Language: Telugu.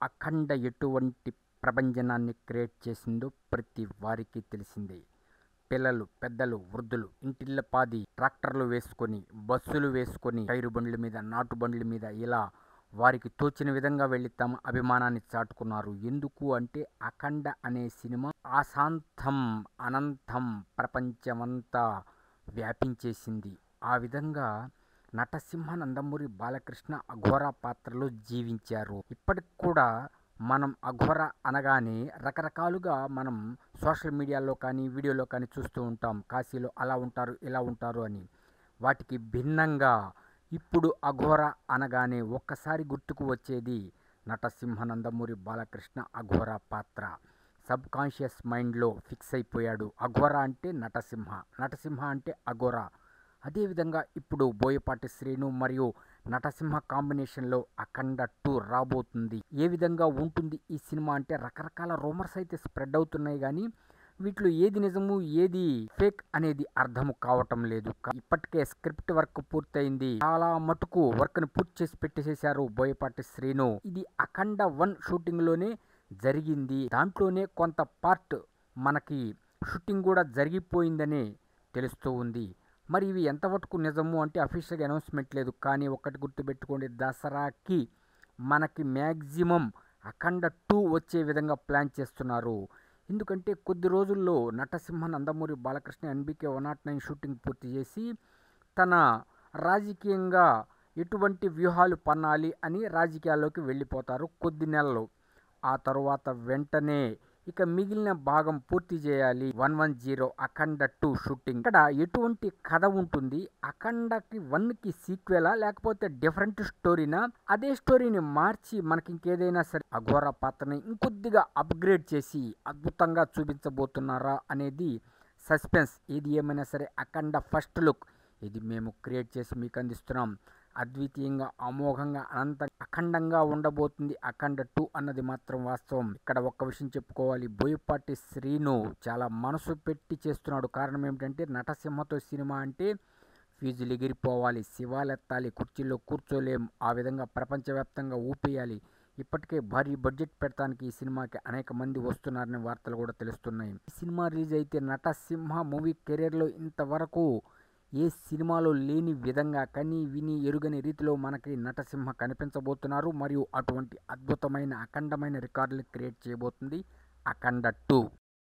అఖండ ఎటువంటి ప్రభంజనాన్ని క్రియేట్ చేసిందో ప్రతి వారికి తెలిసిందే. పిల్లలు, పెద్దలు, వృద్ధులు ఇంటిల్లపాది ట్రాక్టర్లు వేసుకొని, బస్సులు వేసుకొని, టైరు బండ్ల మీద, నాటు బండ్ల మీద ఇలా వారికి తోచిన విధంగా వెళ్ళి తమ అభిమానాన్ని చాటుకున్నారు. ఎందుకు అంటే అఖండ అనే సినిమా ఆశాంతం అనంతం ప్రపంచమంతా వ్యాపించేసింది. ఆ విధంగా నటసింహ నందమూరి బాలకృష్ణ అఘోర పాత్రలో జీవించారు. ఇప్పటికి కూడా మనం అఘోర అనగానే రకరకాలుగా మనం సోషల్ మీడియాలో కానీ వీడియోలో కానీ చూస్తూ ఉంటాం. కాశీలో అలా ఉంటారు, ఇలా ఉంటారు అని. వాటికి భిన్నంగా ఇప్పుడు అఘోర అనగానే ఒక్కసారి గుర్తుకు వచ్చేది నటసింహ నందమూరి బాలకృష్ణ అఘోర పాత్ర. సబ్ కాన్షియస్ మైండ్లో ఫిక్స్ అయిపోయాడు. అఘోర అంటే నటసింహ, నటసింహ అంటే అఘోర. అదేవిధంగా ఇప్పుడు బోయపాటి శ్రీను మరియు నటసింహ కాంబినేషన్లో అఖండ 2 రాబోతుంది. ఏ విధంగా ఉంటుంది ఈ సినిమా అంటే రకరకాల రూమర్స్ అయితే స్ప్రెడ్ అవుతున్నాయి, కానీ వీటిలో ఏది నిజము ఏది ఫేక్ అనేది అర్థము కావటం లేదు. ఇప్పటికే స్క్రిప్ట్ వర్క్ పూర్తయింది. చాలా మటుకు వర్క్ని పూర్తి చేసి పెట్టేసేశారు బోయపాటి శ్రీను. ఇది అఖండ 1 షూటింగ్లోనే జరిగింది. దాంట్లోనే కొంత పార్ట్ మనకి షూటింగ్ కూడా జరిగిపోయిందనే తెలుస్తూ ఉంది. మరి ఇవి ఎంతవరకు నిజము అంటే అఫీషియల్గా అనౌన్స్మెంట్ లేదు. కానీ ఒకటి గుర్తుపెట్టుకోండి, దసరాకి మనకి మ్యాక్సిమం అఖండ 2 వచ్చే విధంగా ప్లాన్ చేస్తున్నారు. ఎందుకంటే కొద్ది రోజుల్లో నటసింహ నందమూరి బాలకృష్ణ NBK 109 షూటింగ్ పూర్తి చేసి తన రాజకీయంగా ఎటువంటి వ్యూహాలు పన్నాలి అని రాజకీయాల్లోకి వెళ్ళిపోతారు కొద్ది నెలలు. ఆ తరువాత వెంటనే ఇక మిగిలిన భాగం పూర్తి చేయాలి. 110 అఖండ 2 షూటింగ్. ఇక్కడ ఎటువంటి కథ ఉంటుంది? అఖండకి 1కి సీక్వెలా లేకపోతే డిఫరెంట్ స్టోరీనా? అదే స్టోరీని మార్చి మనకి ఇంకేదైనా సరే అఘోర పాత్రని ఇంకొద్దిగా అప్గ్రేడ్ చేసి అద్భుతంగా చూపించబోతున్నారా అనేది సస్పెన్స్. ఏది ఏమైనా సరే అఖండ ఫస్ట్ లుక్ ఇది మేము క్రియేట్ చేసి మీకు అందిస్తున్నాం. అద్వితీయంగా, అమోఘంగా, అఖండంగా ఉండబోతుంది అఖండ 2 అన్నది మాత్రం వాస్తవం. ఇక్కడ ఒక్క విషయం చెప్పుకోవాలి, బోయపాటి శ్రీను చాలా మనసు పెట్టి చేస్తున్నాడు. కారణం ఏమిటంటే నటసింహతో సినిమా అంటే ఫీజులు ఎగిరిపోవాలి, శివాలెత్తాలి, కుర్చీలో కూర్చోలేం, ఆ విధంగా ప్రపంచవ్యాప్తంగా ఊపేయాలి. ఇప్పటికే భారీ బడ్జెట్ పెడతానికి ఈ సినిమాకి అనేక మంది వస్తున్నారనే వార్తలు కూడా తెలుస్తున్నాయి. ఈ సినిమా రిలీజ్ అయితే నటసింహ మూవీ కెరీర్లో ఇంతవరకు ఏ సినిమాలో లేని విధంగా కని విని ఎరుగని రీతిలో మనకి నటసింహ కనిపించబోతున్నారు. మరియు అటువంటి అద్భుతమైన అఖండమైన రికార్డులు క్రియేట్ చేయబోతుంది అఖండ 2.